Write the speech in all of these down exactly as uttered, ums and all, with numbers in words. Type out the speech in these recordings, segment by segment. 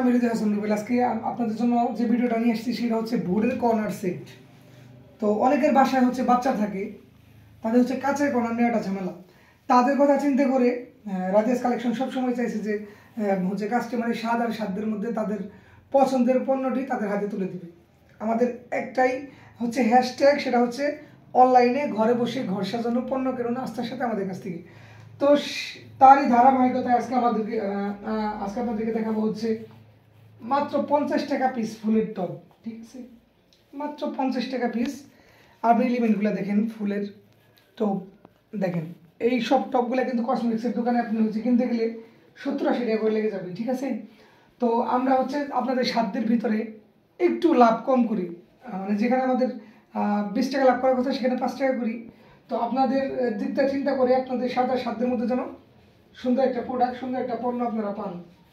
আমি হৃদয় হাসান রুবেল। আজকে আপনাদের জন্য যে ভিডিওটা নিয়ে আসছি সেটা হচ্ছে বোর্ডের কর্নার সেট। তো অনেকের বাসায় হচ্ছে বাচ্চা থাকে, তাদের হচ্ছে কাছের কর্নার নেওয়াটা ঝামেলা। তাদের কথা চিন্তা করে রাজেশ কালেকশন সবসময় চাইছে যে হচ্ছে কাস্টমারের স্বাদ আর সাধ্যের মধ্যে তাদের পছন্দের পণ্যটি তাদের হাতে তুলে দেবে। আমাদের একটাই হচ্ছে হ্যাশট্যাগ, সেটা হচ্ছে অনলাইনে ঘরে বসে ঘর সাজানো পণ্য কেন আস্থার সাথে আমাদের কাছ থেকে। তো তারই ধারাবাহিকতায় আজকে আমাদেরকে আজকে আপনাদেরকে দেখাবো হচ্ছে মাত্র পঞ্চাশ টাকা পিস ফুলের টব। ঠিক আছে, মাত্র পঞ্চাশ টাকা পিস। আপনি এলিমেন্টগুলো দেখেন, ফুলের টব দেখেন। এই সব টবগুলো কিন্তু কসমেটিক্সের দোকানে আপনি হচ্ছে কিনতে গেলে সত্তর আশি টাকা করে লেগে যাবে। ঠিক আছে, তো আমরা হচ্ছে আপনাদের সাধ্যের ভিতরে একটু লাভ কম করি, মানে যেখানে আমাদের বিশ টাকা লাভ করার কথা সেখানে পাঁচ টাকা করি। তো আপনাদের দিকটা চিন্তা করে আপনাদের সাদা সাধ্যের মধ্যে যেন সুন্দর একটা প্রোডাক্ট, সুন্দর একটা পণ্য আপনারা পান।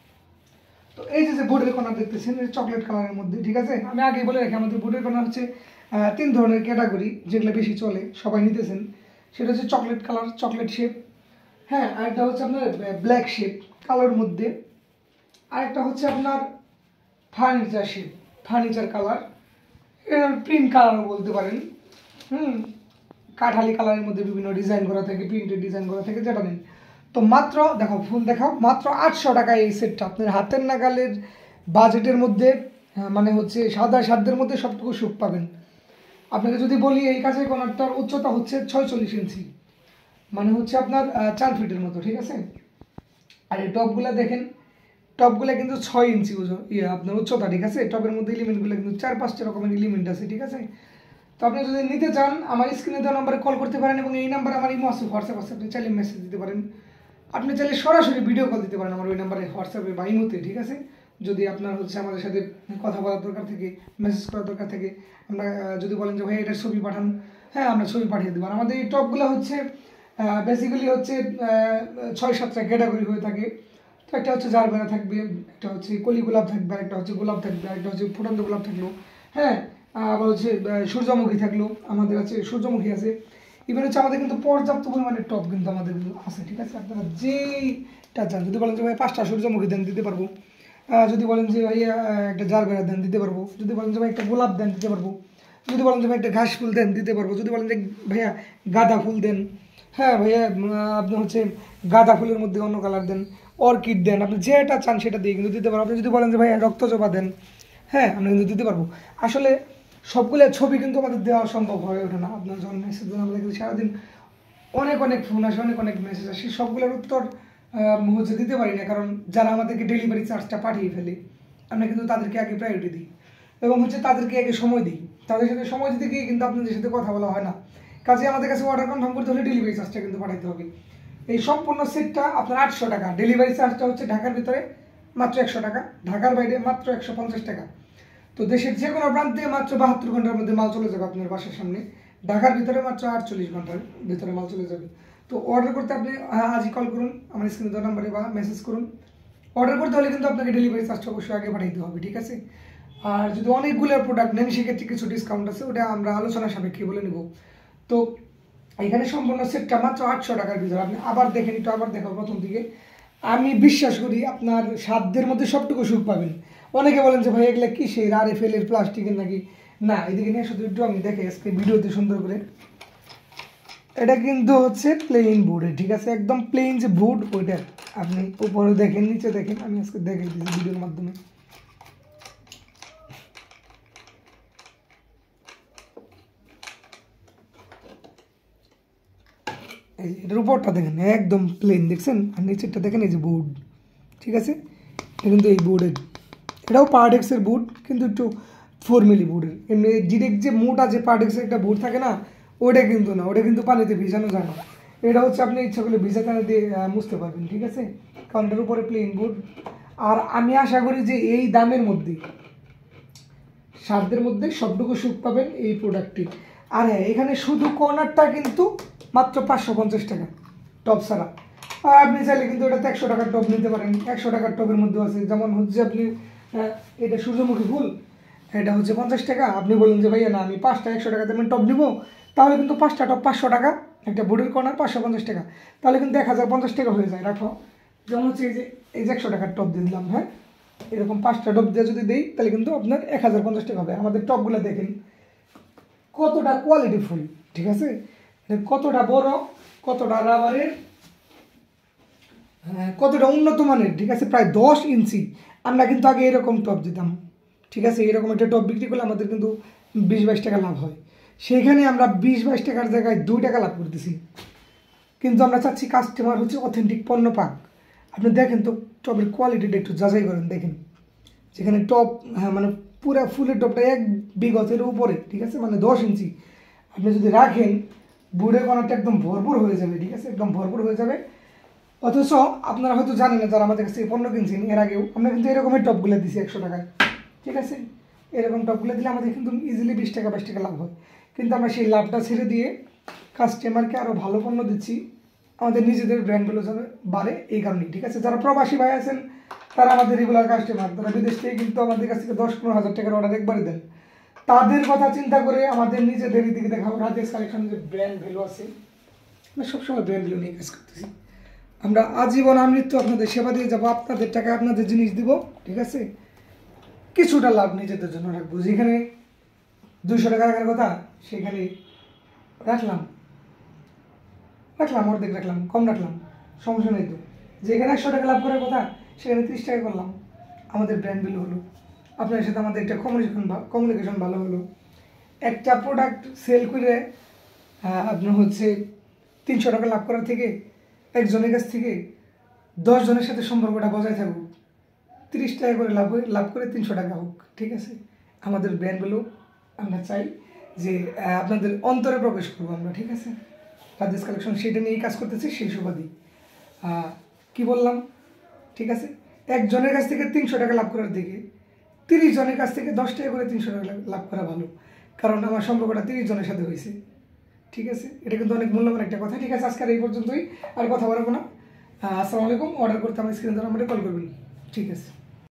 তো এই যে যে বোর্ডের কর্নার দেখতেছেন চকলেট কালারের মধ্যে। ঠিক আছে, আমি আগে বলে রাখি আমাদের বোর্ডের কর্নার হচ্ছে তিন ধরনের ক্যাটাগরি যেগুলো বেশি চলে, সবাই নিতেছেন। সেটা হচ্ছে চকলেট কালার, চকলেট শেপ, হ্যাঁ, আরেকটা হচ্ছে আপনার ব্ল্যাক শেপ কালার মধ্যে, আরেকটা হচ্ছে আপনার ফার্নিচার শেপ, ফার্নিচার কালার, এর প্রিন্ট কালারও বলতে পারেন। হুম কাঠালি কালারের মধ্যে বিভিন্ন ডিজাইন করা থাকে, প্রিন্টের ডিজাইন করা থাকে, যেটা নেন। তো মাত্র দেখো ফুল দেখাও, মাত্র আটশো টাকায় এই সেটটা আপনার হাতের নাগালের বাজেটের মধ্যে, মানে হচ্ছে সাদা সাধ্যের মধ্যে সবটুকু সুখ পাবেন। আপনাকে যদি বলি এই কাছের কর্নারটার উচ্চতা হচ্ছে ছয়চল্লিশ ইঞ্চি, মানে হচ্ছে আপনার চার ফিটের মতো। ঠিক আছে, আর এই টপগুলো দেখেন, টপগুলো কিন্তু ছয় ইঞ্চি ইয়ে আপনার উচ্চতা। ঠিক আছে, টপের মধ্যে এলিমেন্টগুলো কিন্তু চার পাঁচটা রকমের এলিমেন্ট আছে। ঠিক আছে, তো আপনি যদি নিতে চান আমার স্ক্রিনে দেওয়া নাম্বারে কল করতে পারেন, এবং এই নাম্বারে আমার ইমো আছে, হোয়াটসঅ্যাপ আছে, আপনি চাইলে মেসেজ দিতে পারেন, আপনি চাইলে সরাসরি ভিডিও কল দিতে পারেন আমার ওই নাম্বারে, হোয়াটসঅ্যাপে বা ইমোতে। ঠিক আছে, যদি আপনার হচ্ছে আমাদের সাথে কথা বলার দরকার থেকে, মেসেজ করার দরকার থেকে, আমরা যদি বলেন যে ভাই এটার ছবি পাঠান, হ্যাঁ আমরা ছবি পাঠিয়ে দেবো। আমাদের এই টপগুলো হচ্ছে বেসিক্যালি হচ্ছে ছয় সাতটা ক্যাটাগরি হয়ে থাকে। তো একটা হচ্ছে জারবেরা থাকবে, একটা হচ্ছে কলি গোলাপ থাকবে, একটা হচ্ছে গোলাপ থাকবে, একটা হচ্ছে ফুটন্ত গোলাপ থাকলো, হ্যাঁ, আবার হচ্ছে সূর্যমুখী থাকলো, আমাদের আছে সূর্যমুখী আছে। ইভেন হচ্ছে আমাদের কিন্তু পর্যাপ্ত পরিমাণের টপ কিন্তু আমাদের কিন্তু আছে। ঠিক আছে, আপনারা যেইটা চান, যদি বলেন যে ভাই পাঁচটা সূর্যমুখী দেন দিতে পারবো, যদি বলেন যে ভাই একটা জারবেরা দেন দিতে পারবো, যদি বলেন যে ভাই একটা গোলাপ দেন দিতে পারবো, যদি বলেন যে ভাই একটা ঘাস ফুল দেন দিতে পারবো, যদি বলেন যে ভাইয়া গাঁদা ফুল দেন, হ্যাঁ ভাইয়া আপনি হচ্ছে গাঁদা ফুলের মধ্যে অন্য কালার দেন, অর্কিড দেন, আপনি যেটা চান সেটা দিয়ে কিন্তু দিতে পারবো। আপনি যদি বলেন যে ভাই রক্তজবা দেন, হ্যাঁ আমরা কিন্তু দিতে পারবো। আসলে সবগুলো ছবি কিন্তু আমাদের দেওয়া সম্ভব হয়ে ওঠে না। আপনার যখন মেসেজ দেন আমাদের কিন্তু সারাদিন অনেক অনেক ফোন আসে, অনেক অনেক মেসেজ আসে, সবগুলোর উত্তর হচ্ছে দিতে পারি না, কারণ যারা আমাদেরকে ডেলিভারি চার্জটা পাঠিয়ে ফেলে আমরা কিন্তু তাদেরকে আগে প্রায়োরিটি দিই, এবং হচ্ছে তাদেরকে আগে সময় দিই। তাদের সাথে সময় দিতে গিয়ে কিন্তু আপনাদের সাথে কথা বলা হয় না। কাজে আমাদের কাছে অর্ডার কনফার্ম করতে হলে ডেলিভারি চার্জটা কিন্তু পাঠাতে হবে। এই সম্পূর্ণ সেটটা আপনার আটশো টাকা, ডেলিভারি চার্জটা হচ্ছে ঢাকার ভিতরে মাত্র একশো টাকা, ঢাকার বাইরে মাত্র একশো পঞ্চাশ টাকা। তো দেশের যে কোনো প্রান্তে মাত্র বাহাত্তর ঘন্টার মধ্যে মাল চলে যাবে আপনার বাসার সামনে, ঢাকার ভিতরে মাত্র আটচল্লিশ ঘন্টার ভিতরে মাল চলে যাবে। তো অর্ডার করতে আপনি আজই কল করুন আমার স্ক্রিনে দেওয়া নাম্বারে, বা মেসেজ করুন। অর্ডার করতে হলে কিন্তু আপনাকে ডেলিভারি চার্জটা অবশ্যই আগে পাঠাইতে হবে। ঠিক আছে, আর যদি অনেকগুলো প্রোডাক্ট নেন সেক্ষেত্রে কিছু ডিসকাউন্ট আছে, ওটা আমরা আলোচনা সাপেক্ষে বলে নেব। তো এখানে সম্পূর্ণ সেটটা মাত্র আটশো টাকার ভিতরে। আপনি আবার দেখেন, একটু আবার দেখো প্রথম দিকে। আমি বিশ্বাস করি আপনার সাধ্যের মধ্যে সবটুকু সুখ পাবেন। অনেকে বলেন যে ভাই এগুলো কি সেই আর এফ এল এর প্লাস্টিকের নাকি, না এদিকে নিয়ে শুধু একটু আমি দেখে আজকে ভিডিওতে সুন্দর করে। এটা কিন্তু হচ্ছে প্লেন বোর্ডে। ঠিক আছে, একদম প্লেন যে বোর্ড ওইটা, আপনি উপরে দেখেন নিচে দেখেন, আমি আজকে দেখে দিচ্ছি ভিডিওর মাধ্যমে। এই এটার উপরটা দেখেন একদম প্লেন, দেখছেন, আর নিচেরটা দেখেন এই যে বোর্ড। ঠিক আছে, এটা কিন্তু এই বোর্ডের, এটাও পার্ডেক্সের বোর্ড কিন্তু একটু ফোর মিলি বোর্ডের। এমনি ডিরেক্ট যে মোটা যে পার্ডেক্সের একটা বোর্ড থাকে না, ওটা কিন্তু না, ওটা কিন্তু পানিতে ভিজানো যায় না। এটা হচ্ছে আপনি ইচ্ছা করলে ভিজা পানি দিয়ে মুছতে পারবেন। ঠিক আছে, কারণ এটার উপরে প্লেন বোর্ড। আর আমি আশা করি যে এই দামের মধ্যে, সাধ্যের মধ্যে সবটুকু সুখ পাবেন এই প্রোডাক্টটি। আর হ্যাঁ, এখানে শুধু কর্নারটা কিন্তু মাত্র পাঁচশো পঞ্চাশ টাকা টপ ছাড়া। আর আপনি চাইলে কিন্তু এটাতে একশো টাকার টপ নিতে পারেন। একশো টাকার টপের মধ্যে আছে, যেমন হচ্ছে আপনি এটা সূর্যমুখী ফুল, এটা হচ্ছে পঞ্চাশ টাকা। আপনি বলেন যে ভাইয়া না আমি পাঁচটা একশো টাকাতে আমি টপ নিব, তাহলে কিন্তু পাঁচটা টপ পাঁচশো টাকা, একটা বোর্ডের কর্নার পাঁচশো পঞ্চাশ টাকা, তাহলে কিন্তু এক হাজার পঞ্চাশ টাকা হয়ে যায়। রাখো, যেমন হচ্ছে এই যে এই যে একশো টাকার টপ দিয়ে দিলাম, হ্যাঁ এরকম পাঁচটা টপ দিয়ে যদি দেই তাহলে কিন্তু আপনার এক হাজার পঞ্চাশ টাকা হবে। আমাদের টপগুলো দেখেন কতটা কোয়ালিটিফুল, ঠিক আছে, কতটা বড়, কতটা রাবারের, কতটা উন্নত মানের, ঠিক আছে, প্রায় দশ ইঞ্চি। আমরা কিন্তু আগে এরকম টপ দিতাম, ঠিক আছে, এরকম একটা টপ বিক্রি করলে আমাদের কিন্তু বিশ বাইশ টাকা লাভ হয়। সেইখানে আমরা বিশ বাইশ টাকার জায়গায় দুই টাকা লাভ করতেছি। কিন্তু আমরা চাচ্ছি কাস্টমার হচ্ছে অথেন্টিক পণ্য পাক। আপনি দেখেন তো টপের কোয়ালিটিটা একটু যাচাই করেন, দেখেন যেখানে টপ, হ্যাঁ মানে পুরো ফুলের টপটা এক বিগতের উপরে, ঠিক আছে, মানে দশ ইঞ্চি আপনি যদি রাখেন বুড়ে কর্নারটা একদম ভরপুর হয়ে যাবে, ঠিক আছে, একদম ভরপুর হয়ে যাবে। অথচ আপনারা হয়তো জানেন না, যারা আমাদের কাছ থেকে পণ্য কিনছেন এর আগেও আমরা কিন্তু এরকমের টপগুলো দিছি একশো টাকায়, ঠিক আছে, এরকম টপগুলো দিলে আমাদের কিন্তু ইজিলি বিশ টাকা বাইশ টাকা লাভ হয়। কিন্তু আমরা সেই লাভটা ছেড়ে দিয়ে কাস্টমারকে আরও ভালো পণ্য দিচ্ছি, আমাদের নিজেদের ব্র্যান্ড ভ্যালু যাবে বাড়ে এই কারণেই, ঠিক আছে। যারা প্রবাসী ভাই আছেন তারা আমাদের রেগুলার কাস্টমার, তারা বিদেশ থেকে কিন্তু আমাদের কাছ থেকে দশ পনেরো হাজার টাকার অর্ডার একবারে দেন। তাদের কথা চিন্তা করে আমাদের নিজেদের দিকে দেখাবো রাজেশ কালেকশনের যে ব্র্যান্ড ভ্যালু আছে, আমরা সবসময় ব্র্যান্ড ভ্যালু নিয়ে কাজ করতেছি। আমরা আজীবন আমৃত্যু আপনাদের সেবা দিয়ে যাবো, আপনাদের টাকা আপনাদের জিনিস দিব, ঠিক আছে, কিছুটা লাভ নিজেদের জন্য রাখবো। যেখানে দুইশো টাকা রাখার কথা সেখানে রাখলাম রাখলাম অর্ধেক রাখলাম, কম রাখলাম, সমস্যা নেই তো। যেখানে একশো টাকা লাভ করার কথা সেখানে ত্রিশ টাকা করলাম, আমাদের ব্র্যান্ড ভ্যালু হলো। আপনার সাথে আমাদের একটা কমিউনিকেশন কমিউনিকেশন ভালো হলো। একটা প্রোডাক্ট সেল করে আপনার হচ্ছে তিনশো টাকা লাভ করার থেকে একজনের কাছ থেকে দশ জনের সাথে সম্পর্কটা বজায় থাকুক, তিরিশ টাকা করে লাভ লাভ করে তিনশো টাকা হোক, ঠিক আছে। আমাদের ব্র্যান্ড ভ্যালু আমরা চাই যে আপনাদের অন্তরে প্রবেশ করবো আমরা, ঠিক আছে। রাজেশ কালেকশন সেটা নিয়েই কাজ করতেছি, সেই সুবাদী কি বললাম, ঠিক আছে। একজনের কাছ থেকে তিনশো টাকা লাভ করার দিকে তিরিশ জনের কাছ থেকে দশ টাকা করে তিনশো টাকা লাভ করা ভালো, কারণ আমার সম্পর্কটা তিরিশ জনের সাথে হয়েছে, ঠিক আছে। এটা কিন্তু অনেক মূল্যবান একটা কথা, ঠিক আছে। আজকের এই পর্যন্তই, আর কথা বলবো না। আসসালামু আলাইকুম। অর্ডার করতে আমার স্ক্রিন দ্বারা আমাদের কল করবেন, ঠিক আছে।